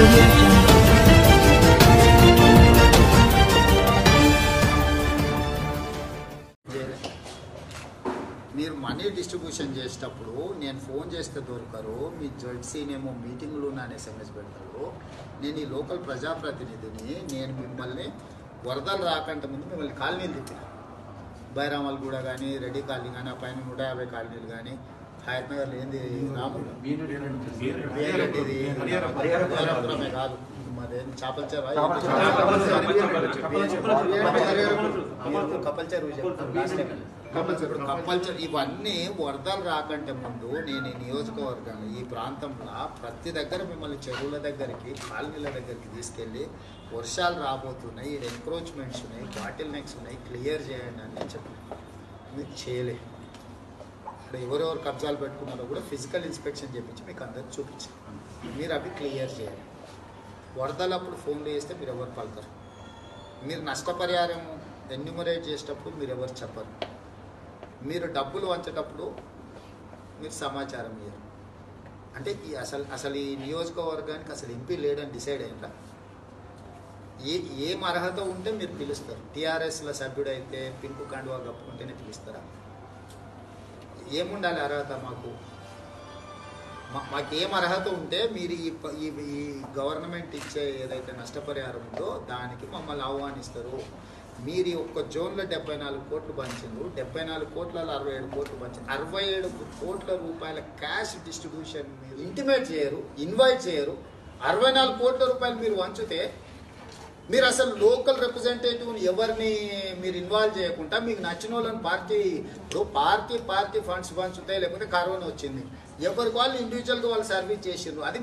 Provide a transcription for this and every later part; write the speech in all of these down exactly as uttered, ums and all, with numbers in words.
audio jungle. మీరు money distribution చేసేటప్పుడు నేను ఫోన్ చేస్తే దొరకరు, మీ జడ్సీనేమో మీటింగ్లు అని ఎస్ఎంఎస్ పెడతారు. నేను ఈ లోకల్ ప్రజాప్రతినిధిని, నేను మిమ్మల్ని వరదలు రాకంటే ముందు మిమ్మల్ని కాలనీలు తిప్పిన బైరామల్ కూడా కానీ, రెడ్డి కాలనీ కానీ, ఆ పైన నూట యాభై కాలనీలు కానీ, హయత్ నగర్లో ఏంది రాముడు బీరపురమే కాదు, మాదేం చేపల చెరువు కపల్ చెరువు కపల్ చెరువు. ఇవన్నీ వరదలు రాకంటే ముందు నేను ఈ నియోజకవర్గాన్ని, ఈ ప్రాంతంలో ప్రతి దగ్గర మిమ్మల్ని చెరువుల దగ్గరికి, కాలనీల దగ్గరికి తీసుకెళ్ళి వర్షాలు రాబోతున్నాయి, ఈ ఎంక్రోచ్మెంట్స్ ఉన్నాయి, బాటిల్ నెక్స్ ఉన్నాయి, క్లియర్ చేయండి అని నేను చెప్పాను. మీరు చేయలే. ఇక్కడ ఎవరెవరు కబ్జాలు పెట్టుకున్నారో కూడా ఫిజికల్ ఇన్స్పెక్షన్ చేయించి మీకు అందరికి చూపించాను. మీరు అవి క్లియర్ చేయాలి. వరదలప్పుడు ఫోన్లు చేస్తే మీరు ఎవరు పలకరు. మీరు నష్టపరిహారం ఎన్యూమరేట్ చేసేటప్పుడు మీరు ఎవరు చెప్పరు. మీరు డబ్బులు వంచేటప్పుడు మీరు సమాచారం ఇయ్యరు. అంటే ఈ అసలు అసలు ఈ నియోజకవర్గానికి అసలు ఎంపీ లేడని డిసైడ్ అయిందా? ఏ ఏం అర్హత ఉంటే మీరు పిలుస్తారు? టీఆర్ఎస్ల సభ్యుడైతే పింకు కండువా కప్పుకుంటేనే పిలుస్తారా? ఏముండాలి అర్హత? మాకు మాకు ఏం అర్హత ఉంటే మీరు ఈ ఈ గవర్నమెంట్ ఇచ్చే ఏదైతే నష్టపరిహారం ఉందో దానికి మమ్మల్ని ఆహ్వానిస్తారు. మీరు ఒక్క జోన్లో డెబ్బై నాలుగు కోట్లు పంచిండ్రు, డెబ్బై నాలుగు కోట్లలో అరవై ఏడు కోట్లు పంచారు. అరవై ఏడు కోట్ల రూపాయల క్యాష్ డిస్ట్రిబ్యూషన్ మీరు ఇంటిమేట్ చేయరు, ఇన్వైట్ చేయరు. అరవై నాలుగు కోట్ల రూపాయలు మీరు వంచితే మీరు అసలు లోకల్ రిప్రజెంటేటివ్ని ఎవరిని మీరు ఇన్వాల్వ్ చేయకుండా మీకు నచ్చిన వాళ్ళని పార్టీ పార్టీ పార్టీ ఫండ్స్ పంచుతాయి, లేకపోతే కరోనా వచ్చింది, ఎవరికి వాళ్ళు ఇండివిజువల్గా వాళ్ళు సర్వీస్ చేసిండ్రు, అది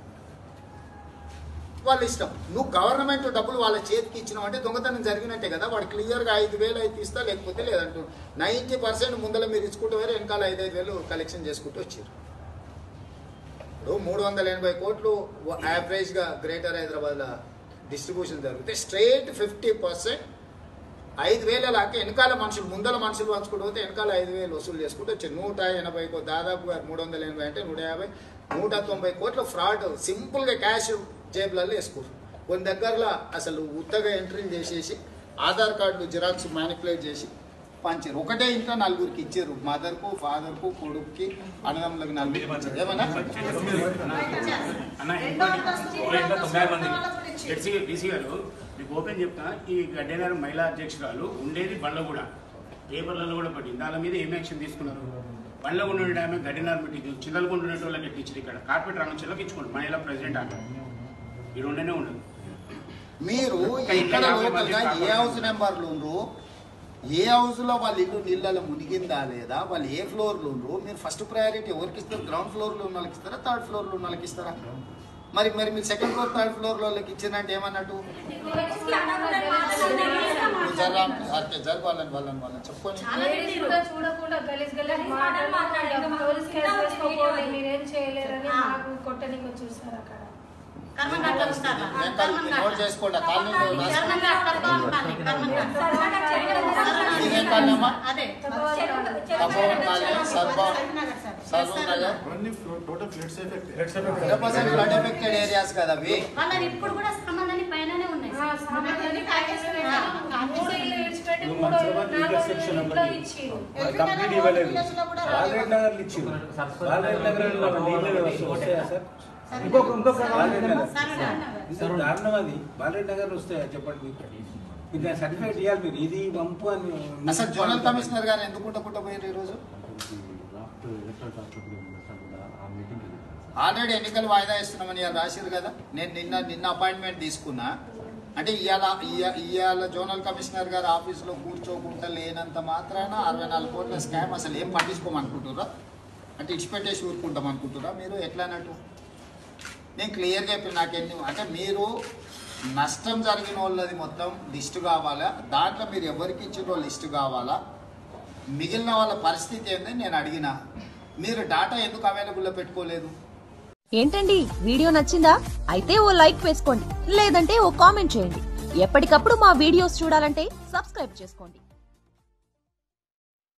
వాళ్ళ ఇష్టం. నువ్వు గవర్నమెంట్ డబ్బులు వాళ్ళ చేతికి ఇచ్చినావు అంటే దొంగతనం జరిగినట్టే కదా. వాడు క్లియర్గా ఐదు వేలు అయితే ఇస్తా, లేకపోతే లేదంటూ నైంటీ పర్సెంట్ ముందర మీరు ఇచ్చుకుంటూ వేరే వెనకాల ఐదు ఐదు వేలు కలెక్షన్ చేసుకుంటూ వచ్చారు. ఇప్పుడు మూడు వందల ఎనభై కోట్లు యావరేజ్గా గ్రేటర్ హైదరాబాద్లో డిస్ట్రిబ్యూషన్ జరిగితే స్ట్రైట్ ఫిఫ్టీ పర్సెంట్ ఐదు వేల లాగా వెనకాల మనుషులు ముందల మనుషులు పంచుకుంటూ పోతే వెనకాల ఐదు వేలు వసూలు చేసుకుంటూ వచ్చారు. నూట ఎనభై దాదాపుగా మూడు వందల ఎనభై అంటే నూట యాభై నూట తొంభై కోట్ల ఫ్రాడ్ సింపుల్గా క్యాష్ జేబులలో వేసుకోరు. కొన్ని దగ్గరలో అసలు ఉత్తగా ఎంట్రీలు చేసేసి ఆధార్ కార్డులు జిరాక్స్ మ్యానిపులేట్ చేసి పంచారు. ఒకటే ఇంట్లో నలుగురికి ఇచ్చారు, మదర్కు, ఫాదర్కు, కొడుకుకి, అన్నదమ్ములకు నలుగురికి ఇచ్చారు. ఏమన్నా డీసీ గారు మీకు ఓపెన్ చెప్తా, ఈ గడ్డేనారు మహిళా అధ్యక్షురాలు ఉండేది బండ్ల కూడా, పేపర్లలో కూడా పట్టింది. దాని మీద ఏం యాక్షన్ తీసుకున్నారు? బండ్ల కూడా ఉండే ఆమె గడ్డేనారు పెట్టి చిల్లలు ఉండే వాళ్ళకి ఎట్టించారు. ఇక్కడ కార్పొరేట్ రంగం చిల్లకి ఇచ్చుకోండి, మహిళా ప్రెసిడెంట్ ఆమె ఈ రెండనే ఉండదు. మీరు ఇక్కడ లోకల్గా ఏ హౌస్ నెంబర్లు ఉండ్రు, ఏ హౌస్లో వాళ్ళ ఇల్లు నీళ్ళలో మునిగిందా లేదా, వాళ్ళు ఏ ఫ్లోర్లు ఉండ్రు, మీరు ఫస్ట్ ప్రయారిటీ ఎవరికి ఇస్తారు? గ్రౌండ్ ఫ్లోర్లో ఉన్న వాళ్ళకి ఇస్తారా, థర్డ్ ఫ్లోర్లో ఉన్న వాళ్ళకి ఇస్తారా? మరి మరి మీరు సెకండ్ ఫ్లోర్ థర్డ్ ఫ్లోర్ వాళ్ళకి ఇచ్చిందంటే ఏమన్నట్టు? జరపాలని వాళ్ళని వాళ్ళని చెప్పుకొని నోట్ చేసుకోండి. ఏరియాస్ కదా అవి. ఇప్పుడు కూడా సామాన్యాన్ని పైననే ఉన్నాయి. కంప్లీట్ ఇవ్వలేదు. బాలరెడ్డి నగర్లు ఇచ్చింది. బాలరెడ్డి నగర్ ఇంకొక ఇంకొక దారుణం అది. బాలరెడ్డి నగర్లు వస్తాయా చెప్పండి? మీరు సర్టిఫికేట్ ఇవ్వాలి. మీరు ఇది పంపు అని అసలు జోనల్ కమిషనర్ గారు ఎందుకు పుట్టపుట్ట పోయారు ఈరోజు? ఆల్రెడీ ఎన్నికలు వాయిదా ఇస్తున్నామని ఇవాళ రాసిరు కదా. నేను నిన్న నిన్న అపాయింట్మెంట్ తీసుకున్నా. అంటే ఇవాళ ఇవాళ జోనల్ కమిషనర్ గారు ఆఫీసులో కూర్చోకుండా లేనంత మాత్రాన అరవై నాలుగు కోట్ల స్కామ్ అసలు ఏం పట్టించుకోమనుకుంటుర్రా? అంటే ఇచ్చిపెట్టేసి ఊరుకుంటాం అనుకుంటుర్రా మీరు? ఎట్లా అన్నట్టు నేను క్లియర్గా చెప్పి నాకెన్ని అంటే మీరు నష్టం జరిగిన వాళ్ళది మొత్తం లిస్టు కావాలా, దాంట్లో మీరు ఎవరికి ఇచ్చిన లిస్టు కావాలా, మిగిలిన వాళ్ళ పరిస్థితి ఏందని నేను అడిగినా. మీరు డాటా ఎందుకు అవైలబుల్లో పెట్టుకోలేదు? ఏంటండి వీడియో నచ్చిందా? అయితే ఓ లైక్ వేసుకోండి, లేదంటే ఓ కామెంట్ చేయండి. ఎప్పటికప్పుడు మా వీడియోస్ చూడాలంటే సబ్స్క్రైబ్ చేసుకోండి.